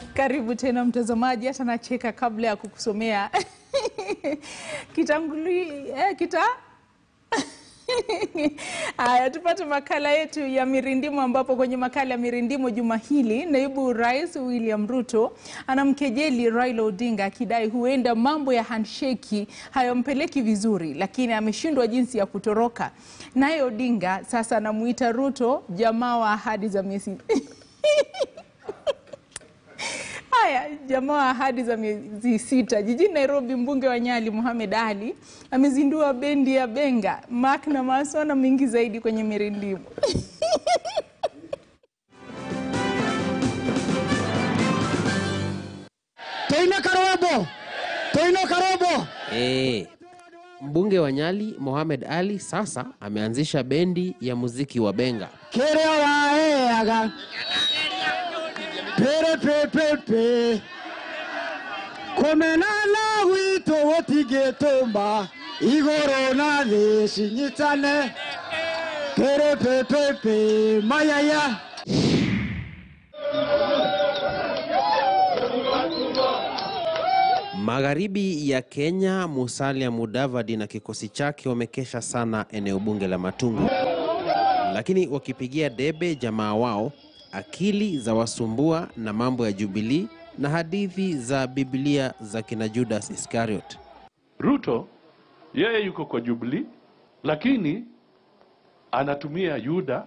Karibu tena mtazamaji, hata nacheka kabla ya kukusomea Aya, tupate makala yetu ya Mirindimo, ambapo kwenye makala ya Mirindimo juma hili naibu rais William Ruto anamkejeli Raila Odinga akidai huenda mambo ya handshake hayampeleki vizuri, lakini ameshindwa jinsi ya kutoroka. Naye Odinga sasa anamuita Ruto jamaa wa ahadi za miezi jamaa wa ahadi za miezi 6. Jijini Nairobi, mbunge wa Nyali Mohamed Ali amezindua bendi ya Benga. Mark na Maso na mingi zaidi kwenye Mirindimo. Toino Karobo. Mbunge wa Nyali Mohamed Ali sasa ameanzisha bendi ya muziki wa Benga. Pepe komenana wito wotigetomba igoro na leshinyitane pepe mayaya. Magharibi ya Kenya, Musalia Mudavadi na kikosi chake wamekesha sana eneo bunge la Matungu, lakini wakipigia debe jamaa wao akili za wasumbua na mambo ya Jubilee na hadithi za Biblia za kina Judas Iscariot. Ruto yeye yuko kwa Jubilee, lakini anatumia Yuda.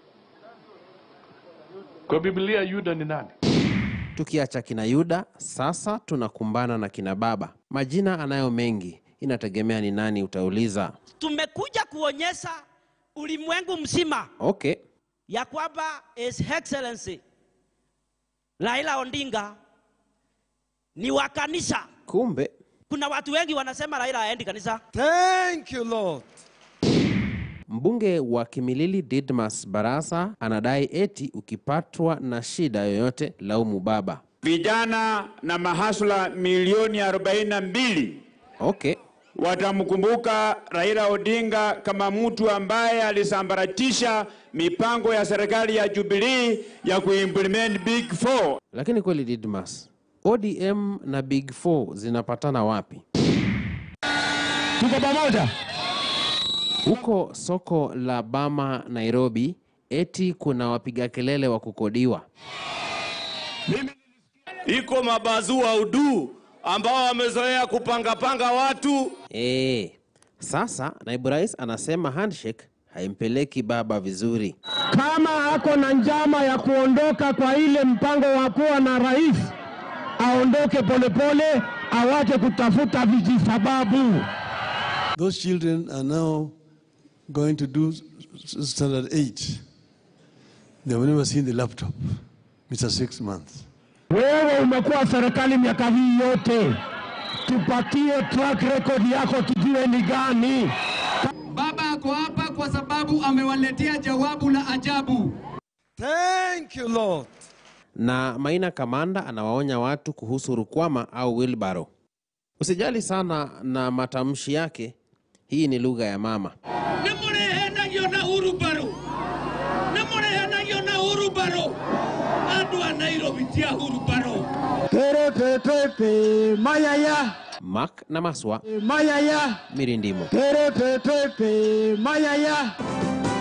Kwa Biblia Yuda ni nani? Tukiacha kina Yuda, sasa tunakumbana na kina baba. Majina anayo mengi, inategemea ni nani utauliza. Tumekuja kuonyesha ulimwengu mzima ya kwamba His Excellency Raila Odinga ni wa kanisa. Kumbe kuna watu wengi wanasema Raila haendi kanisa. Thank you Lord. Mbunge wa Kimilili Didmas Barasa anadai eti ukipatwa na shida yoyote laumu baba. Vijana na mahasula milioni 42 watamkumbuka Raila Odinga kama mtu ambaye alisambaratisha mipango ya serikali ya Jubilee ya kuimplement Big Four. Lakini kweli Didmas, ODM na Big Four zinapatana wapi? Tuko pamoja. Huko soko la Bama Nairobi, eti kuna wapiga kelele wa kukodiwa. Iko mabazua udu ambao wamezoea kupanga watu. Sasa naibu rais anasema handshake haimpeleki baba vizuri. Kama ako na njama ya kuondoka kwa ile mpango wa kuwa na rais, aondoke polepole, awache kutafuta vijisababu. Those children are now going to do standard 8. They have never seen the laptop. It's a 6 months. Wewe umekuwa serikali miaka hii yote. Tupatie track record yako tujue ni gani. Baba ako hapa kwa sababu amewaletea jawabu la ajabu. Thank you Lord. Na Maina Kamanda anawaonya watu kuhusu rukwama au wheelbarrow. Usijali sana na matamshi yake, hii ni lugha ya mama. Pepe mayaya. Mark na Maswa, Mayaya. Mirindimo. Pepe mayaya.